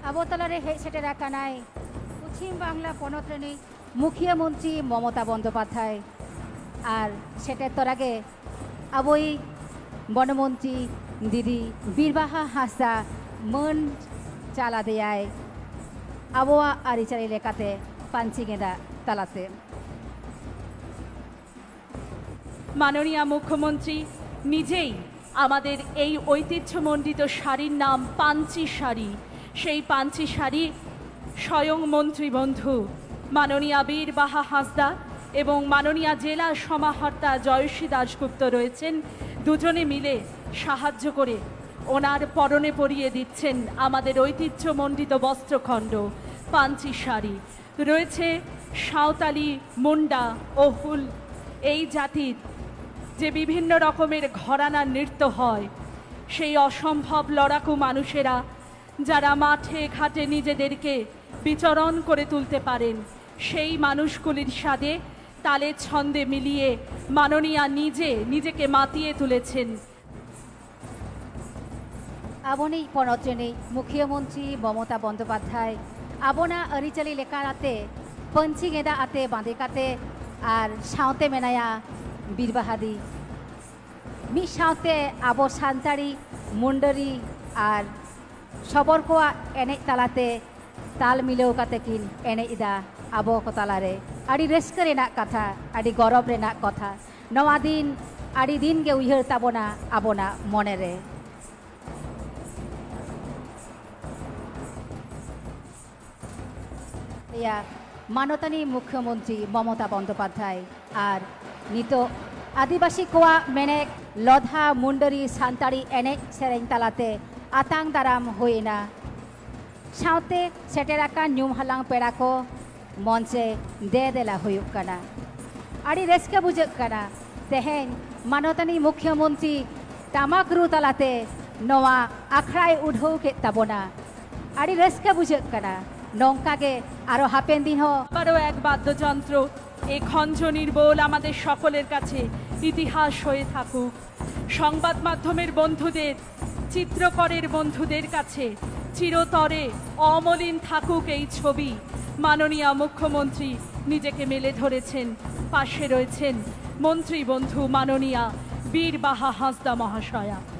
abo talare hej setera kanai পশ্চিম বাংলা পনত্রেনী মুখ্যমন্ত্রী মমতা বন্দ্যোপাধ্যায় আর সেটার তোর আগে আবই বনমন্ত্রী দিদি বীরবাহা হাসদা মন চালা দেয় আবহাওয়া আরিচারি লেখাতে পাঞ্চি গেঁদা তালাতে। মাননীয় মুখ্যমন্ত্রী নিজেই আমাদের এই ঐতিহ্যমণ্ডিত শাড়ির নাম পাঞ্চি শাড়ি, সেই পাঞ্চি শাড়ি স্বয়ং মন্ত্রী বন্ধু মাননীয় বীরবাহা হাসদা এবং মাননীয় জেলা সমাহর্তা জয়শ্রী দাশগুপ্ত রয়েছেন, দুজনে মিলে সাহায্য করে ওনার পরনে পরিয়ে দিচ্ছেন আমাদের ঐতিহ্যমণ্ডিত বস্ত্রখণ্ড পাঞ্চি শাড়ি। রয়েছে সাঁওতালি, মুন্ডা ও হুল এই জাতির যে বিভিন্ন রকমের ঘরানা নৃত্য হয়, সেই অসম্ভব লড়াকু মানুষেরা যারা মাঠে ঘাটে নিজেদেরকে বিচরণ করে তুলতে পারেন, সেই মানুষগুলির সাথে তালে ছন্দে মিলিয়ে মাননীয়া নিজেকে মাতিয়ে তুলেছেন। আবনি পনত্রেনী মুখ্যমন্ত্রী মমতা বন্দ্যোপাধ্যায় আবনা আরিচালি লেখাতে পঞ্চি গেঁদা আতে বাঁধেকাতে আর সাঁওতে মেনায়া বীরবাহাদি মি সাঁওতে আবো সান্তাড়ি মুন্ডারি আর সবর কোয়া এনে তালাতে তাল মিলেও কাতে কিন এনে ইদা আবো को तालारे आड़ी रस्का रेनाक कथा आड़ी गौरव रेनाक कथा नवा दिन आड़ी दिन के उयहर ताबोना आबोना मने रे। या मानतानी मुख्यमंत्री ममता बंदोपाध्याय और नित आदिवासी कोआ मेने लधा मुंडरी सान्ताड़ी एने सेरें तालाते आतांग दाराम होइना साउते सेटेराका न्यूम हलांग पेड़ा को मंचे दे देला हुयुक कना आड़ी रस्का बुझक कना तेहेन मानतानी मुख्यमंत्री टामाक रु तालाते नवा आखड़ाय उठौ के ताबोना आड़ी रस्का बुझक कना नौकागे आरो हापेन दिन हो आबारो एक बाद्ययंत्र এই খঞ্জনির বোল আমাদের সকলের কাছে ইতিহাস হয়ে থাকুক। সংবাদ মাধ্যমের বন্ধুদের, চিত্রকরের বন্ধুদের কাছে চিরতরে অমলিন থাকুক এই ছবি। মাননীয় মুখ্যমন্ত্রী নিজেকে মেলে ধরেছেন, পাশে রয়েছেন মন্ত্রী বন্ধু মাননীয়া বীরবাহা হাসদা মহাশয়া।